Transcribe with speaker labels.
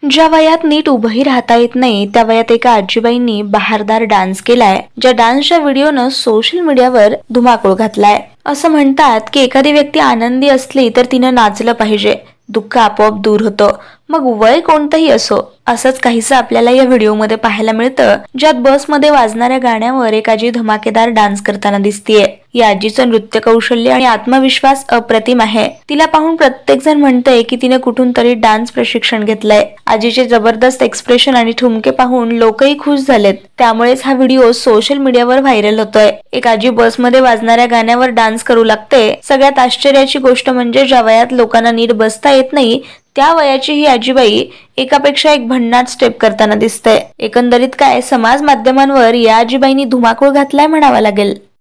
Speaker 1: ज्या वयात नीट उभंही राहता येत नाही त्या वयात एका आजीबाईंनी बहारदार डान्स केलाय, ज्या डान्सच्या व्हिडिओनं सोशल मीडियावर धुमाकूळ घातलाय। असं म्हणतात की एखादी व्यक्ती आनंदी असली तर तिनं नाचलं पाहिजे, दुःख आपोआप दूर होतं, मग वय कोणतंही असो। असंच काहीसं आपल्याला या व्हिडिओमध्ये पाहायला मिळतं, ज्यात बसमध्ये वाजणाऱ्या गाण्यावर एक आजी धमाकेदार डान्स करताना दिसतीये। या आजीचं नृत्य कौशल्य आणि आत्मविश्वास अप्रतिम आहे। तिला पाहून प्रत्येक जण म्हणतंय की तिने कुठून तरी डान्स प्रशिक्षण घेतलंय। आजीचे जबरदस्त एक्सप्रेशन आणि ठुमके पाहून लोकही खुश झालेत, त्यामुळेच हा व्हिडिओ सोशल मीडियावर व्हायरल होतोय। एक आजी बसमध्ये वाजणाऱ्या गाण्यावर डान्स करू लागते। सगळ्यात आश्चर्याची गोष्ट म्हणजे ज्या वयात लोकांना नीट बसता येत नाही त्या वयाची ही आजीबाई एकापेक्षा एक भन्नाट स्टेप करताना दिसते। एकंदरीत काय समाज माध्यमांवर या आजीबाईंनी धुमाकूळ घातलाय म्हणावा लागेल।